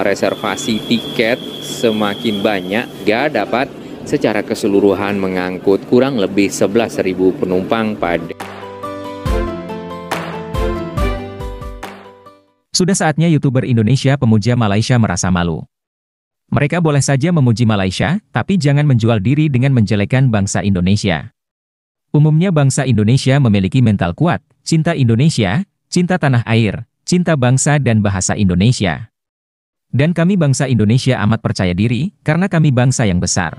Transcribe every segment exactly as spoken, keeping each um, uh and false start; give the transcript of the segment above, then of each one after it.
uh, reservasi tiket semakin banyak, dia dapat secara keseluruhan mengangkut kurang lebih sebelas ribu penumpang pada. Sudah saatnya YouTuber Indonesia pemuja Malaysia merasa malu. Mereka boleh saja memuji Malaysia, tapi jangan menjual diri dengan menjelekkan bangsa Indonesia. Umumnya bangsa Indonesia memiliki mental kuat, cinta Indonesia, cinta tanah air, cinta bangsa dan bahasa Indonesia. Dan kami bangsa Indonesia amat percaya diri, karena kami bangsa yang besar.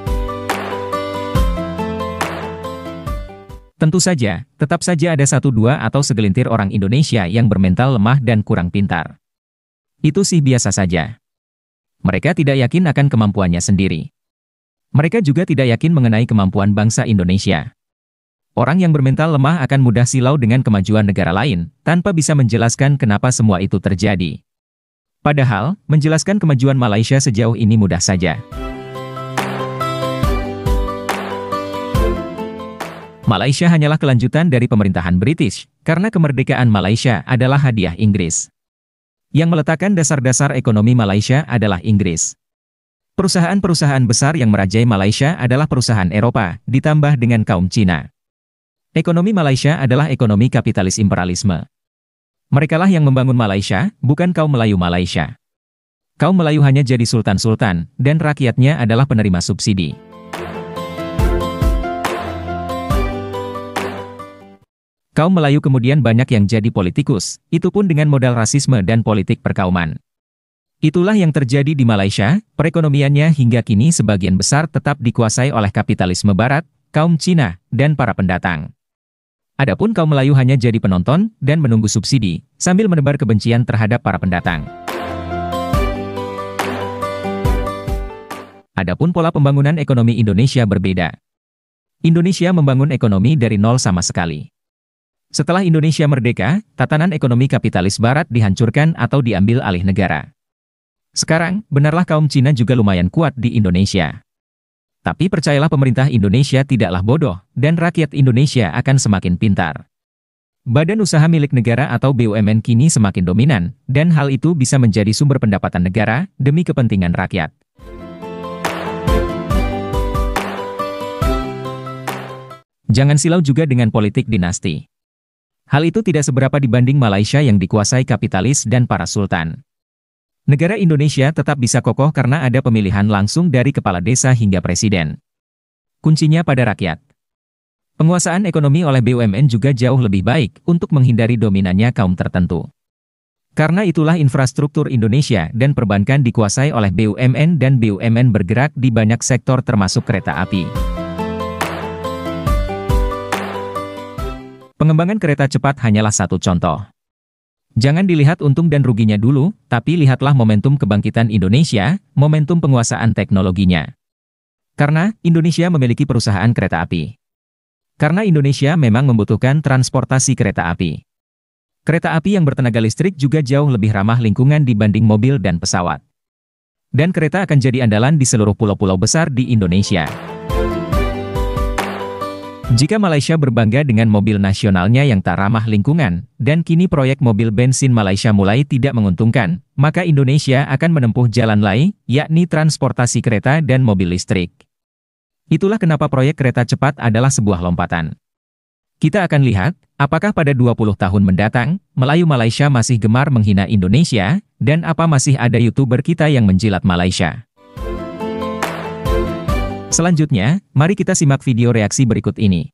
Tentu saja, tetap saja ada satu dua atau segelintir orang Indonesia yang bermental lemah dan kurang pintar. Itu sih biasa saja. Mereka tidak yakin akan kemampuannya sendiri. Mereka juga tidak yakin mengenai kemampuan bangsa Indonesia. Orang yang bermental lemah akan mudah silau dengan kemajuan negara lain, tanpa bisa menjelaskan kenapa semua itu terjadi. Padahal, menjelaskan kemajuan Malaysia sejauh ini mudah saja. Malaysia hanyalah kelanjutan dari pemerintahan British, karena kemerdekaan Malaysia adalah hadiah Inggris. Yang meletakkan dasar-dasar ekonomi Malaysia adalah Inggris. Perusahaan-perusahaan besar yang merajai Malaysia adalah perusahaan Eropa, ditambah dengan kaum Cina. Ekonomi Malaysia adalah ekonomi kapitalis imperialisme. Merekalah yang membangun Malaysia, bukan kaum Melayu Malaysia. Kaum Melayu hanya jadi sultan-sultan, dan rakyatnya adalah penerima subsidi. Kaum Melayu kemudian banyak yang jadi politikus, itu pun dengan modal rasisme dan politik perkauman. Itulah yang terjadi di Malaysia, perekonomiannya hingga kini sebagian besar tetap dikuasai oleh kapitalisme barat, kaum Cina, dan para pendatang. Adapun kaum Melayu hanya jadi penonton dan menunggu subsidi, sambil menebar kebencian terhadap para pendatang. Adapun pola pembangunan ekonomi Indonesia berbeda. Indonesia membangun ekonomi dari nol sama sekali. Setelah Indonesia merdeka, tatanan ekonomi kapitalis barat dihancurkan atau diambil alih negara. Sekarang, benarlah kaum Cina juga lumayan kuat di Indonesia. Tapi percayalah pemerintah Indonesia tidaklah bodoh, dan rakyat Indonesia akan semakin pintar. Badan usaha milik negara atau B U M N kini semakin dominan, dan hal itu bisa menjadi sumber pendapatan negara, demi kepentingan rakyat. Jangan silau juga dengan politik dinasti. Hal itu tidak seberapa dibanding Malaysia yang dikuasai kapitalis dan para sultan. Negara Indonesia tetap bisa kokoh karena ada pemilihan langsung dari kepala desa hingga presiden. Kuncinya pada rakyat. Penguasaan ekonomi oleh B U M N juga jauh lebih baik untuk menghindari dominannya kaum tertentu. Karena itulah infrastruktur Indonesia dan perbankan dikuasai oleh B U M N dan B U M N bergerak di banyak sektor termasuk kereta api. Pengembangan kereta cepat hanyalah satu contoh. Jangan dilihat untung dan ruginya dulu, tapi lihatlah momentum kebangkitan Indonesia, momentum penguasaan teknologinya. Karena Indonesia memiliki perusahaan kereta api. Karena Indonesia memang membutuhkan transportasi kereta api. Kereta api yang bertenaga listrik juga jauh lebih ramah lingkungan dibanding mobil dan pesawat. Dan kereta akan jadi andalan di seluruh pulau-pulau besar di Indonesia. Jika Malaysia berbangga dengan mobil nasionalnya yang tak ramah lingkungan, dan kini proyek mobil bensin Malaysia mulai tidak menguntungkan, maka Indonesia akan menempuh jalan lain, yakni transportasi kereta dan mobil listrik. Itulah kenapa proyek kereta cepat adalah sebuah lompatan. Kita akan lihat, apakah pada dua puluh tahun mendatang, Melayu Malaysia masih gemar menghina Indonesia, dan apa masih ada YouTuber kita yang menjilat Malaysia. Selanjutnya, mari kita simak video reaksi berikut ini.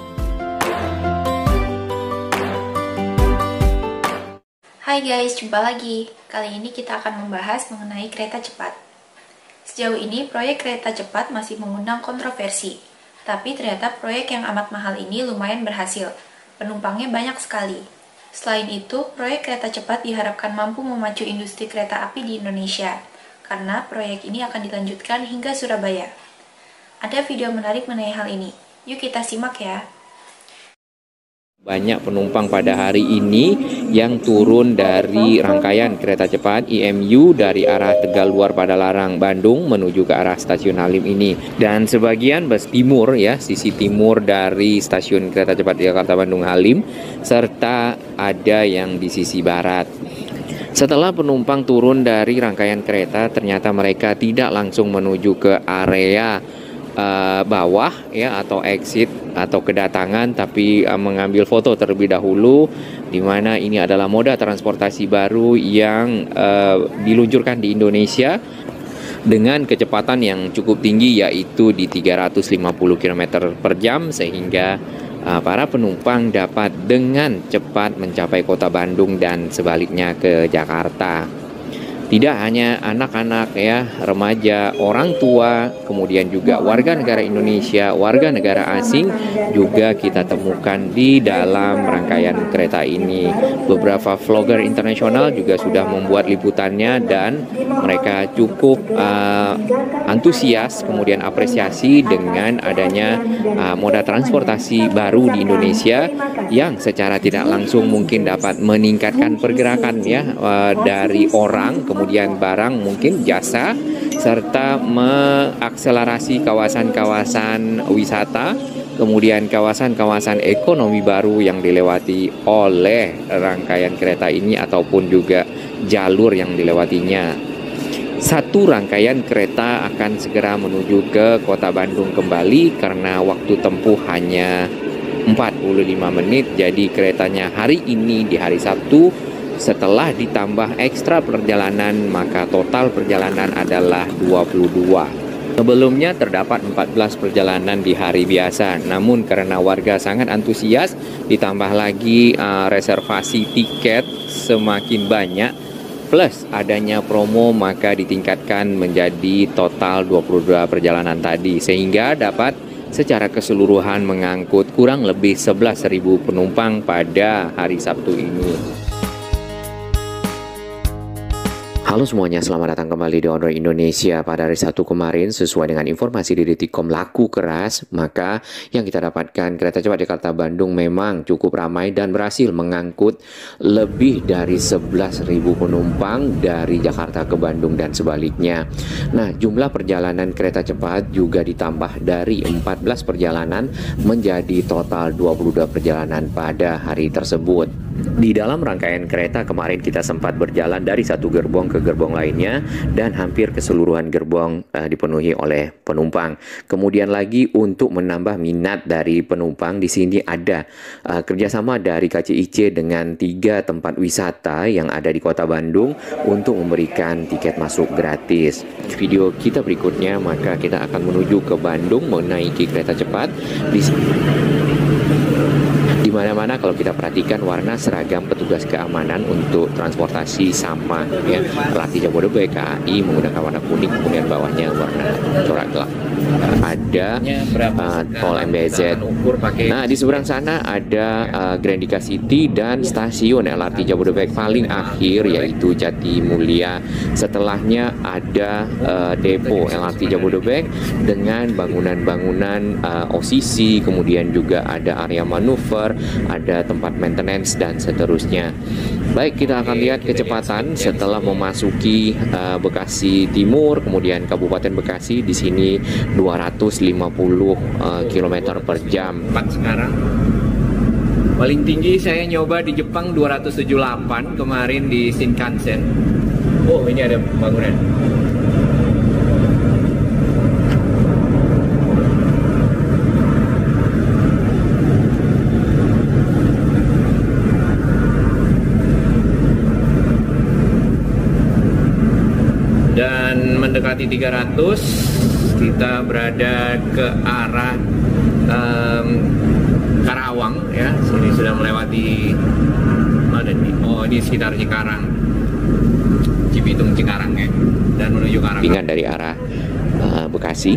Hai guys, jumpa lagi. Kali ini kita akan membahas mengenai kereta cepat. Sejauh ini, proyek kereta cepat masih mengundang kontroversi. Tapi ternyata proyek yang amat mahal ini lumayan berhasil. Penumpangnya banyak sekali. Selain itu, proyek kereta cepat diharapkan mampu memacu industri kereta api di Indonesia. Karena proyek ini akan dilanjutkan hingga Surabaya. Ada video menarik mengenai hal ini. Yuk kita simak ya. Banyak penumpang pada hari ini yang turun dari rangkaian kereta cepat I M U dari arah Tegaluar Padalarang Bandung menuju ke arah stasiun Halim ini. Dan sebagian bus timur ya, sisi timur dari stasiun kereta cepat Jakarta Bandung Halim, serta ada yang di sisi barat. Setelah penumpang turun dari rangkaian kereta, ternyata mereka tidak langsung menuju ke area uh, bawah ya atau exit atau kedatangan, tapi uh, mengambil foto terlebih dahulu, di mana ini adalah moda transportasi baru yang uh, diluncurkan di Indonesia dengan kecepatan yang cukup tinggi, yaitu di tiga ratus lima puluh kilometer per jam, sehingga uh, para penumpang dapat dengan cepat mencapai kota Bandung dan sebaliknya ke Jakarta. Tidak hanya anak-anak ya, remaja, orang tua, kemudian juga warga negara Indonesia, warga negara asing juga kita temukan di dalam rangkaian kereta ini. Beberapa vlogger internasional juga sudah membuat liputannya dan mereka cukup uh, antusias, kemudian apresiasi dengan adanya uh, moda transportasi baru di Indonesia yang secara tidak langsung mungkin dapat meningkatkan pergerakan ya uh, dari orang, kemudian barang, mungkin jasa, serta mengakselerasi kawasan-kawasan wisata, kemudian kawasan-kawasan ekonomi baru yang dilewati oleh rangkaian kereta ini ataupun juga jalur yang dilewatinya. Satu rangkaian kereta akan segera menuju ke kota Bandung kembali karena waktu tempuh hanya empat puluh lima menit, jadi keretanya hari ini di hari Sabtu. Setelah ditambah ekstra perjalanan, maka total perjalanan adalah dua puluh dua. Sebelumnya terdapat empat belas perjalanan di hari biasa, namun karena warga sangat antusias, ditambah lagi uh, reservasi tiket semakin banyak, plus adanya promo, maka ditingkatkan menjadi total dua puluh dua perjalanan tadi, sehingga dapat secara keseluruhan mengangkut kurang lebih sebelas ribu penumpang pada hari Sabtu ini. Halo semuanya, selamat datang kembali di On Road Indonesia. Pada hari Sabtu kemarin, sesuai dengan informasi di detik titik com laku keras, maka yang kita dapatkan kereta cepat Jakarta-Bandung memang cukup ramai dan berhasil mengangkut lebih dari sebelas ribu penumpang dari Jakarta ke Bandung dan sebaliknya. Nah, jumlah perjalanan kereta cepat juga ditambah dari empat belas perjalanan menjadi total dua puluh dua perjalanan pada hari tersebut. Di dalam rangkaian kereta kemarin kita sempat berjalan dari satu gerbong ke gerbong lainnya dan hampir keseluruhan gerbong uh, dipenuhi oleh penumpang. Kemudian lagi untuk menambah minat dari penumpang, di sini ada uh, kerjasama dari K C I C dengan tiga tempat wisata yang ada di kota Bandung untuk memberikan tiket masuk gratis. Video kita berikutnya, maka kita akan menuju ke Bandung menaiki kereta cepat. Di Di mana-mana kalau kita perhatikan warna seragam petugas keamanan untuk transportasi sama ya. L R T Jabodebek K A I menggunakan warna kuning, kemudian bawahnya warna corak gelap. Ada uh, tol M B Z. Nah, di seberang sana ada uh, Grandika City dan stasiun L R T Jabodebek paling akhir yaitu Jatimulya. Setelahnya ada uh, depo L R T Jabodebek dengan bangunan-bangunan uh, O C C, kemudian juga ada area manuver, ada tempat maintenance dan seterusnya. Baik, kita akan lihat kecepatan setelah memasuki uh, Bekasi Timur, kemudian Kabupaten Bekasi. Di sini dua ratus lima puluh uh, kilometer per jam. Sekarang paling tinggi saya nyoba di Jepang dua ratus tujuh puluh delapan kemarin di Shinkansen. Oh, ini ada bangunan. Dan mendekati tiga ratus, kita berada ke arah um, Karawang ya. Sini sudah melewati mana nih? Oh, ini sekitar Cikarang, Cibitung Cikarang ya, dan menuju Karawang. Dari arah uh, Bekasi,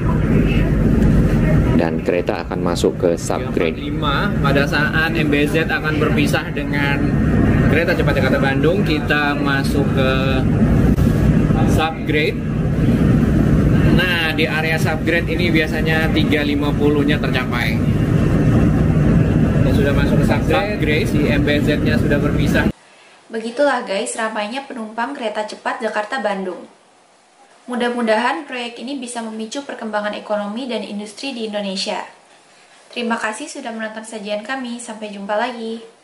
dan kereta akan masuk ke subgrade lima. Pada saat M B Z akan berpisah dengan kereta cepat Jakarta Bandung, kita masuk ke subgrade. Nah, di area subgrade ini biasanya tiga lima puluh-nya tercapai. Kita sudah masuk ke subgrade, si M B Z-nya sudah berpisah. Begitulah guys ramainya penumpang kereta cepat Jakarta-Bandung. Mudah-mudahan proyek ini bisa memicu perkembangan ekonomi dan industri di Indonesia. Terima kasih sudah menonton sajian kami, sampai jumpa lagi.